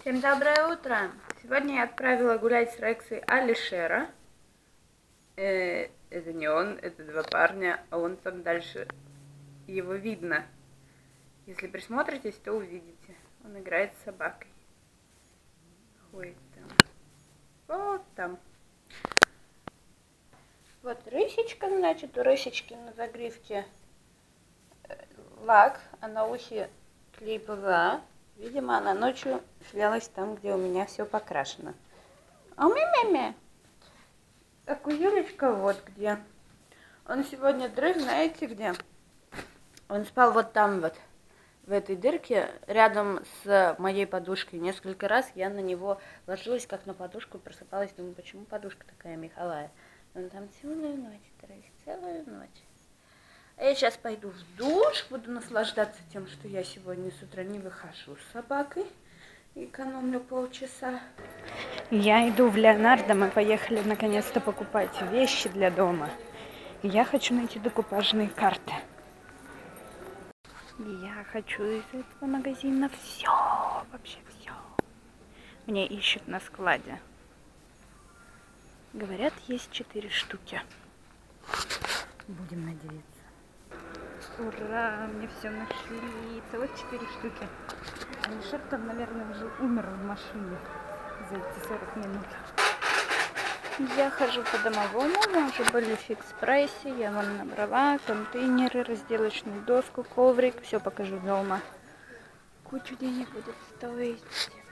Всем доброе утро! Сегодня я отправила гулять с Рексой Алишера. Это не он, это два парня, а он там дальше. Его видно. Если присмотритесь, то увидите. Он играет с собакой. Ходит там. Вот там. Вот рысечка, значит, у рысечки на загривке лак, а на ухе клей ПВА. Видимо, она ночью шлялась там, где у меня все покрашено. А у меня так у Юлечка вот где. Он сегодня дрых, знаете где? Он спал вот там вот, в этой дырке, рядом с моей подушкой. Несколько раз я на него ложилась, как на подушку, просыпалась. Думаю, почему подушка такая меховая? Он там целую ночь дрых, целую ночь. А я сейчас пойду в душ, буду наслаждаться тем, что я сегодня с утра не выхожу с собакой. Экономлю полчаса. Я иду в Леонардо, мы поехали наконец-то покупать вещи для дома. Я хочу найти декупажные карты. Я хочу из этого магазина все, вообще все. Мне ищут на складе. Говорят, есть 4 штуки. Будем надеяться. Ура, мне все нашли. Целых 4 штуки. Алишер там, наверное, уже умер в машине за эти 40 минут. Я хожу по домовому, мы уже были в фикс-прайсе. Я вам набрала контейнеры, разделочную доску, коврик. Все покажу дома. Кучу денег будет стоить.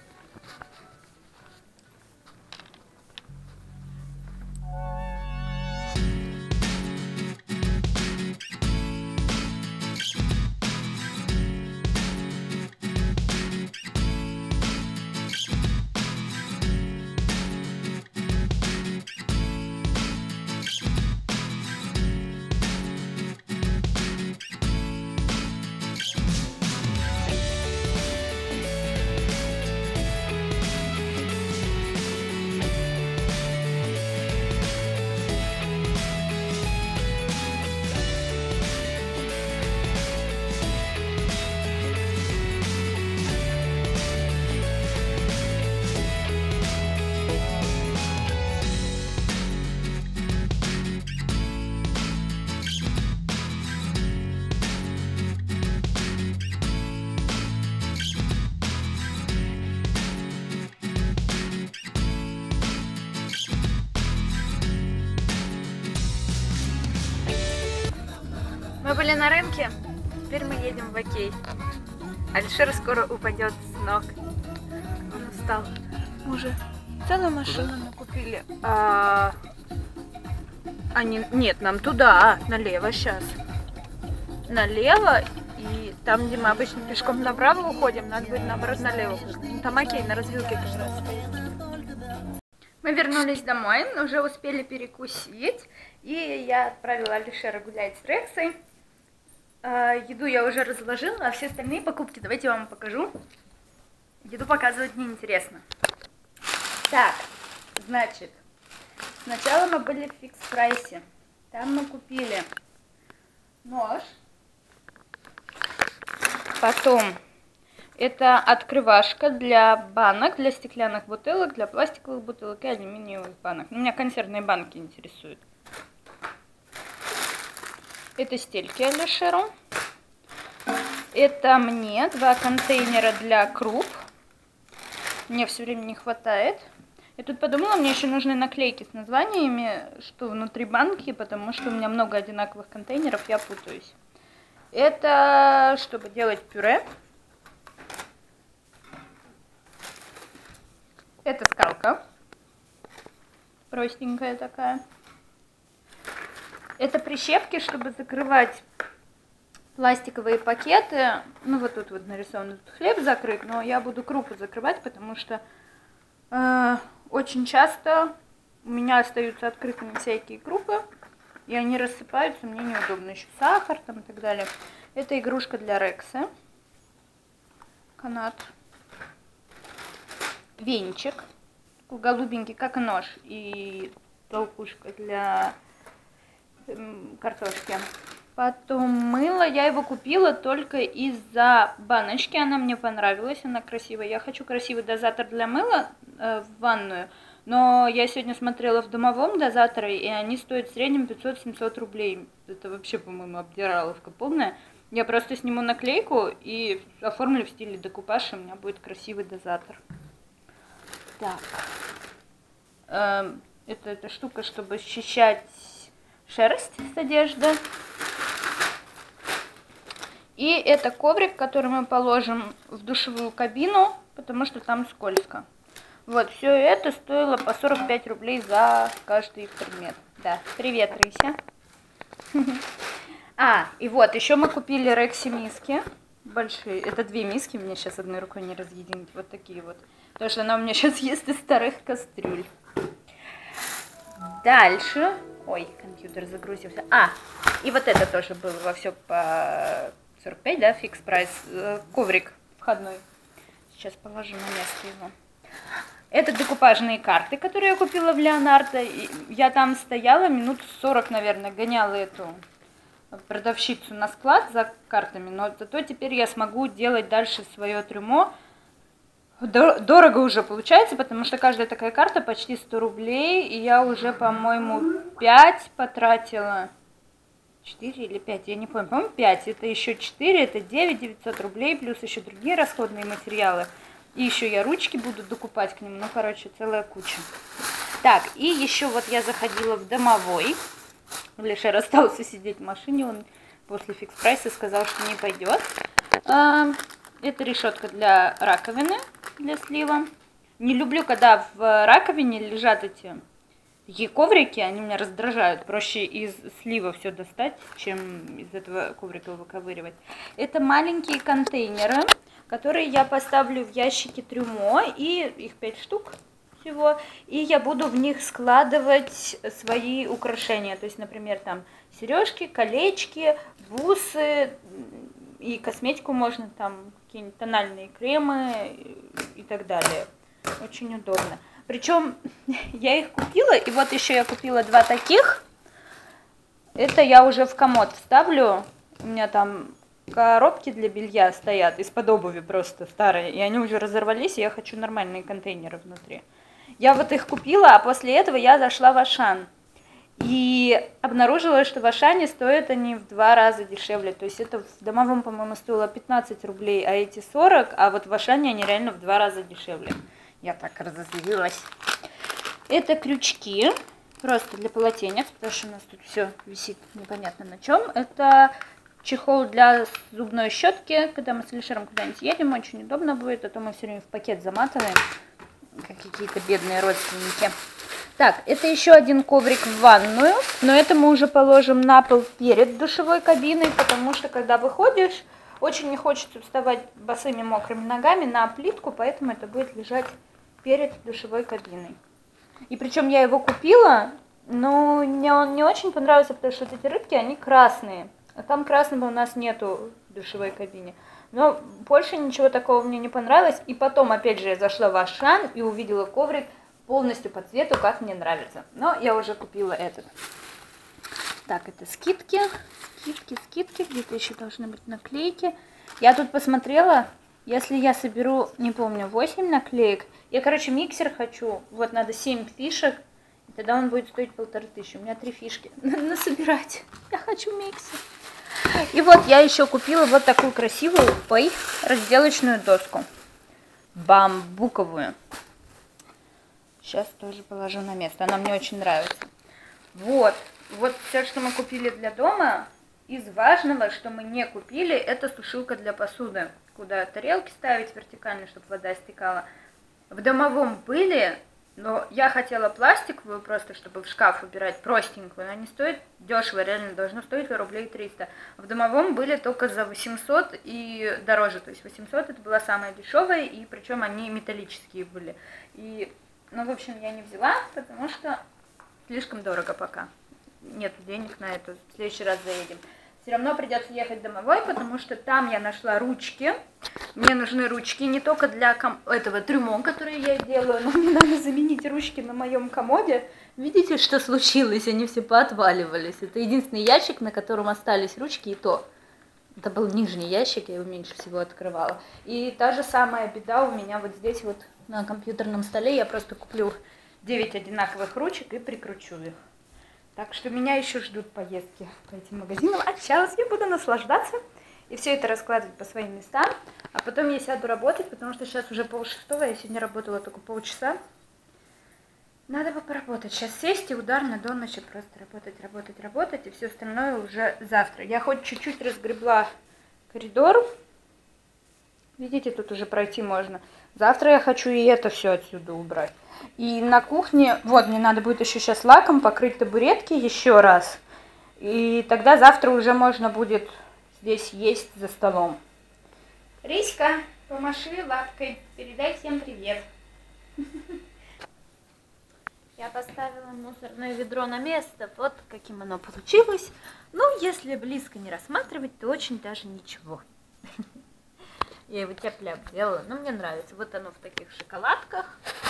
Мы были на рынке, теперь мы едем в Окей. Алишер скоро упадет с ног. Он устал. Мы уже целую машину накупили. Нет, нам туда, налево сейчас. Налево, и там, где мы обычно пешком направо уходим, надо будет наоборот налево. Там Окей, на развилке как раз стоит. Мы вернулись домой, уже успели перекусить. И я отправила Алишера гулять с Рексой. Еду я уже разложила, а все остальные покупки давайте я вам покажу. Еду показывать неинтересно. Так, значит, сначала мы были в фикс-прайсе. Там мы купили нож. Потом это открывашка для банок, для стеклянных бутылок, для пластиковых бутылок и алюминиевых банок. Меня консервные банки интересуют. Это стельки Алишеру. Это мне 2 контейнера для круп. Мне все время не хватает. Я тут подумала, мне еще нужны наклейки с названиями, что внутри банки, потому что у меня много одинаковых контейнеров, я путаюсь. Это чтобы делать пюре. Это скалка. Простенькая такая. Это прищепки, чтобы закрывать пластиковые пакеты. Ну, вот тут вот нарисован тут хлеб закрыт, но я буду крупу закрывать, потому что очень часто у меня остаются открытыми всякие крупы, и они рассыпаются, мне неудобно. Еще сахар там и так далее. Это игрушка для Рекса. Канат. Венчик. Такой голубенький, как нож. И толкушка для картошки. Потом мыло. Я его купила только из-за баночки. Она мне понравилась, она красивая. Я хочу красивый дозатор для мыла в ванную. Но я сегодня смотрела в домовом дозаторе, и они стоят в среднем 500-700 рублей. Это вообще, по-моему, обдираловка полная. Я просто сниму наклейку и оформлю в стиле декупаж, и у меня будет красивый дозатор. Так. Это эта штука, чтобы счищать шерсть с одежды. И это коврик, который мы положим в душевую кабину, потому что там скользко. Вот, все это стоило по 45 рублей за каждый предмет. Да, привет, Рыся. И вот, еще мы купили Рекси миски. Большие. Это 2 миски, мне сейчас одной рукой не разъединить. Вот такие вот. Потому что она у меня сейчас есть из старых кастрюль. Дальше. Ой, компьютер загрузился. И вот это тоже было во все по 45, да, фикс прайс. Коврик входной. Сейчас положу на место его. Это декупажные карты, которые я купила в Леонардо. Я там стояла минут 40, наверное, гоняла эту продавщицу на склад за картами, но зато теперь я смогу делать дальше свое трюмо. Дорого уже получается, потому что каждая такая карта почти 100 рублей, и я уже, по-моему, 5 потратила. 4 или 5, я не помню, по-моему, 5. Это еще 4, это 900 рублей, плюс еще другие расходные материалы. И еще я ручки буду докупать к нему, ну, короче, целая куча. Так, и еще вот я заходила в домовой. Лешер остался сидеть в машине, он после фикс-прайса сказал, что не пойдет. Это решетка для раковины, для слива. Не люблю, когда в раковине лежат эти такие коврики, они меня раздражают. Проще из слива все достать, чем из этого коврика выковыривать. Это маленькие контейнеры, которые я поставлю в ящики трюмо, и их 5 штук всего, и я буду в них складывать свои украшения, то есть, например, там сережки, колечки, бусы, и косметику можно, там какие-нибудь тональные кремы и так далее. Очень удобно. Причем я их купила, и вот еще я купила 2 таких. Это я уже в комод ставлю, у меня там коробки для белья стоят из-под обуви просто старые, и они уже разорвались, и я хочу нормальные контейнеры внутри. Я вот их купила, а после этого я зашла в Ашан. И обнаружила, что в Ашане стоят они в 2 раза дешевле. То есть это в домовом, по-моему, стоило 15 рублей, а эти 40, а вот в Ашане они реально в 2 раза дешевле. Я так разозлилась. Это крючки, просто для полотенец, потому что у нас тут все висит непонятно на чем. Это чехол для зубной щетки, когда мы с Лешером куда-нибудь едем, очень удобно будет, а то мы все время в пакет заматываем, как какие-то бедные родственники. Так, это еще один коврик в ванную, но это мы уже положим на пол перед душевой кабиной, потому что когда выходишь, очень не хочется вставать босыми мокрыми ногами на плитку, поэтому это будет лежать перед душевой кабиной. И причем я его купила, но мне он не очень понравился, потому что вот эти рыбки, они красные, а там красного у нас нету в душевой кабине. Но больше ничего такого мне не понравилось. И потом, опять же, я зашла в Ашан и увидела коврик полностью по цвету, как мне нравится. Но я уже купила этот. Так, это скидки. Скидки. Где-то еще должны быть наклейки. Я тут посмотрела, если я соберу, не помню, 8 наклеек. Я, короче, миксер хочу. Вот надо 7 фишек. И тогда он будет стоить 1500. У меня 3 фишки. Надо собирать. Я хочу миксер. И вот я еще купила вот такую красивую, разделочную доску. Бамбуковую. Сейчас тоже положу на место. Она мне очень нравится. Вот все, что мы купили для дома. Из важного, что мы не купили, это сушилка для посуды. Куда тарелки ставить вертикально, чтобы вода стекала. В домовом были, но я хотела пластиковую просто, чтобы в шкаф убирать, простенькую. Она не стоит дешево, реально должно стоить рублей 300. В домовом были только за 800 и дороже. То есть 800 это была самая дешевая, и причем они металлические были. И, ну, в общем, я не взяла, потому что слишком дорого пока. Нет денег на это. В следующий раз заедем. все равно придется ехать домовой, потому что там я нашла ручки. Мне нужны ручки не только для этого трюмо, который я делаю, но мне надо заменить ручки на моем комоде. Видите, что случилось? Они все поотваливались. Это единственный ящик, на котором остались ручки, и то. Это был нижний ящик, я его меньше всего открывала. И та же самая беда у меня вот здесь вот на компьютерном столе. Я просто куплю 9 одинаковых ручек и прикручу их. Так что меня еще ждут поездки по этим магазинам. А сейчас я буду наслаждаться и все это раскладывать по своим местам. А потом я сяду работать, потому что сейчас уже 5:30, я сегодня работала только полчаса. Надо бы поработать. Сейчас сесть и ударно до ночи просто работать. И все остальное уже завтра. Я хоть чуть-чуть разгребла коридор. Видите, тут уже пройти можно. Завтра я хочу и это все отсюда убрать. И на кухне, вот, мне надо будет еще сейчас лаком покрыть табуретки еще раз. И тогда завтра уже можно будет здесь есть за столом. Риська, помаши лапкой, передай всем привет. Я поставила мусорное ведро на место, вот каким оно получилось. Ну, если близко не рассматривать, то очень даже ничего. Я его тяп-ляп делала, но мне нравится. Вот оно в таких шоколадках.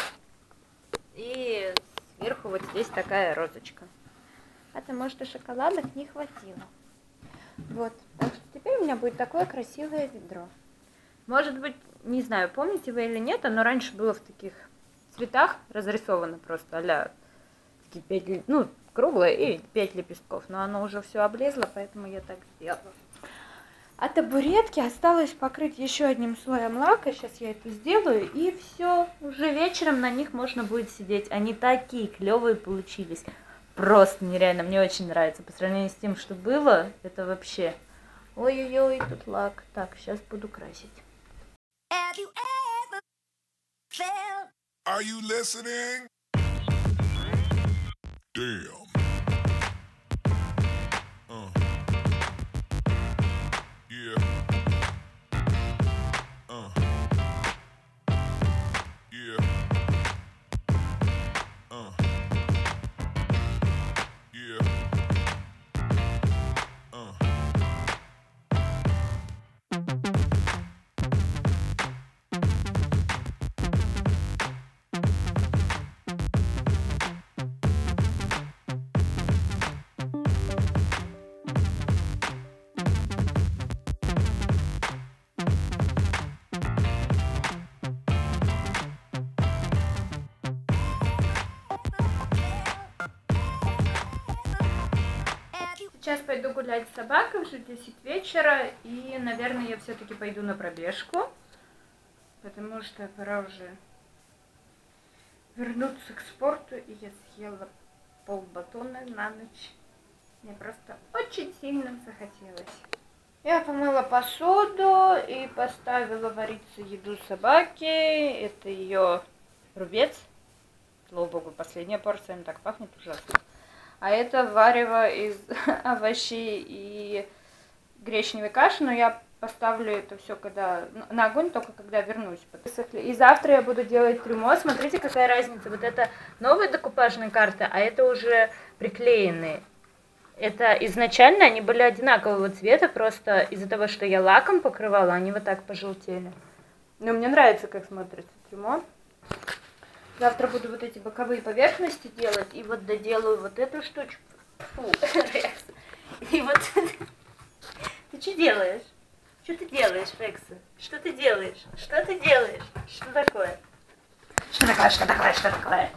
И сверху вот здесь такая розочка. Хотя, может, и шоколадок не хватило. Вот. Так что теперь у меня будет такое красивое ведро. Может быть, не знаю, помните вы или нет, оно раньше было в таких цветах разрисовано просто, а-ля такие 5, ну, круглое и 5 лепестков. Но оно уже все облезло, поэтому я так сделала. А табуретки осталось покрыть еще одним слоем лака. Сейчас я это сделаю, и все. Уже вечером на них можно будет сидеть. Они такие клевые получились. Просто нереально. Мне очень нравится. По сравнению с тем, что было, это вообще... Ой-ой-ой, тут лак. Так, сейчас буду красить. Are you listening? Damn. Yeah. Yeah. Yeah. Сейчас пойду гулять с собакой, уже 10 вечера, и, наверное, я все-таки пойду на пробежку, потому что пора уже вернуться к спорту, и я съела полбатона на ночь. Мне просто очень сильно захотелось. Я помыла посуду и поставила вариться еду собаке. Это ее рубец. Слава богу, последняя порция, она так пахнет ужасно. А это варево из овощей и гречневой каши, но я поставлю это все на огонь, только когда вернусь. И завтра я буду делать трюмо. Смотрите, какая разница. Вот это новые декупажные карты, а это уже приклеенные. Это изначально они были одинакового цвета, просто из-за того, что я лаком покрывала, они вот так пожелтели. Но мне нравится, как смотрится трюмо. Завтра буду вот эти боковые поверхности делать, и вот доделаю вот эту штучку. Фу, Рекс. И вот... Ты что делаешь? Что ты делаешь, Рекса? Что ты делаешь? Что ты делаешь? Что такое? Что такое? Что такое? Что такое?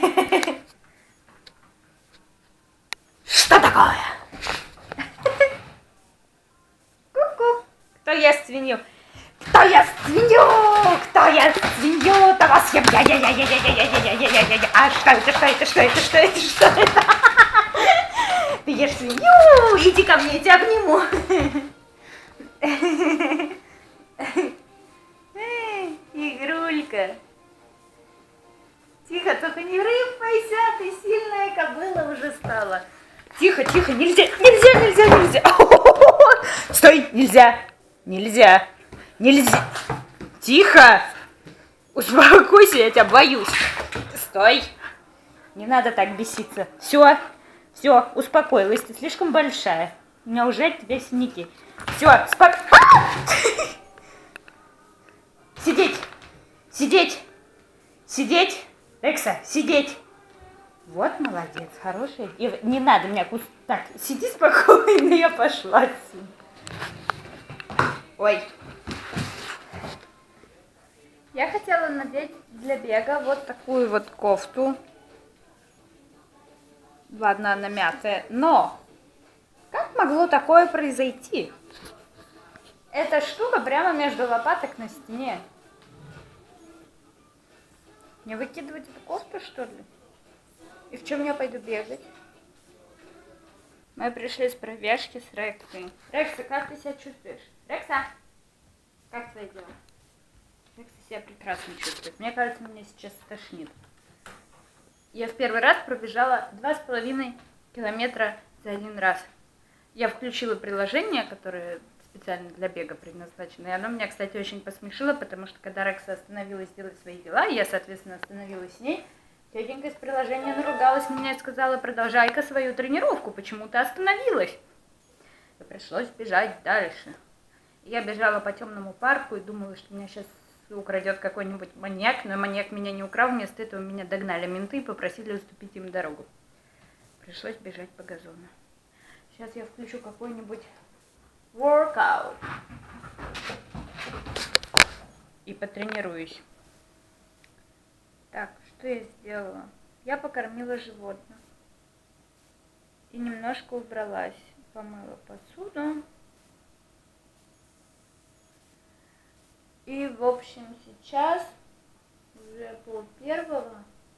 Что такое? Ку-ку. Кто ест свинью? Кто ест свинью? Кто ест свинью? Того съем я. А что это? Что это? Что это? Что это? Что это? Ты ешь свинью? Иди ко мне, я тебя обниму. Игрулька. Тихо, только не рыпайся, ты сильная кобыла уже стала. Тихо, тихо, нельзя, нельзя, нельзя, нельзя. Стой, нельзя, нельзя, нельзя. Тихо, успокойся, я тебя боюсь. Стой, не надо так беситься. Все, все, успокоилась, ты слишком большая. У меня уже от тебя синяки. Все, спок... Сидеть! Сидеть! Сидеть! Рекса, сидеть! Вот молодец, хорошая девочка. Не надо меня кусать. Так, сиди спокойно, я пошла отсюда. Ой. Я хотела надеть для бега вот такую вот кофту. Ладно, она мятая. Но как могло такое произойти? Эта штука прямо между лопаток на стене. Мне выкидывать эту кофту, что ли? И в чем я пойду бегать? Мы пришли с пробежки с Рексой. Рекса, как ты себя чувствуешь? Рекса, как твои дела? Рекса себя прекрасно чувствует. Мне кажется, меня сейчас стошнит. Я в первый раз пробежала 2,5 километра за один раз. Я включила приложение, которое специально для бега предназначено. И оно меня, кстати, очень посмешило, потому что когда Рекса остановилась делать свои дела, я, соответственно, остановилась с ней, тетенька из приложения наругалась на меня и сказала: продолжай-ка свою тренировку, почему ты остановилась? И пришлось бежать дальше. Я бежала по темному парку и думала, что меня сейчас украдет какой-нибудь маньяк, но маньяк меня не украл, вместо этого меня догнали менты и попросили уступить им дорогу. Пришлось бежать по газону. Сейчас я включу какой-нибудь workout и потренируюсь. Так, что я сделала? Я покормила животных и немножко убралась, помыла посуду. И, в общем, сейчас уже 12:30.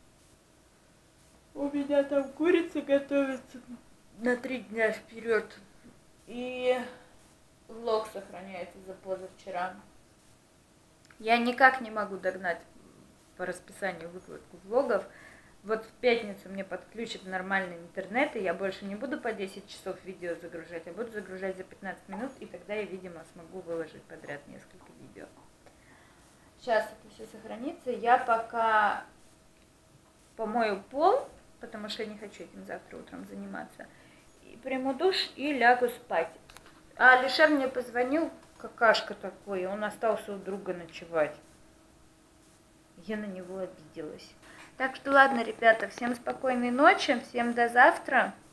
У меня там курица готовится на 3 дня вперед. И влог сохраняется за позавчера. Я никак не могу догнать по расписанию выкладку влогов. Вот в пятницу мне подключат нормальный интернет, и я больше не буду по 10 часов видео загружать, а буду загружать за 15 минут, и тогда я, видимо, смогу выложить подряд несколько видео. Сейчас это все сохранится. Я пока помою пол, потому что я не хочу этим завтра утром заниматься. И приму душ и лягу спать. А Алишер мне позвонил, какашка такой, он остался у друга ночевать. Я на него обиделась. Так что ладно, ребята, всем спокойной ночи, всем до завтра.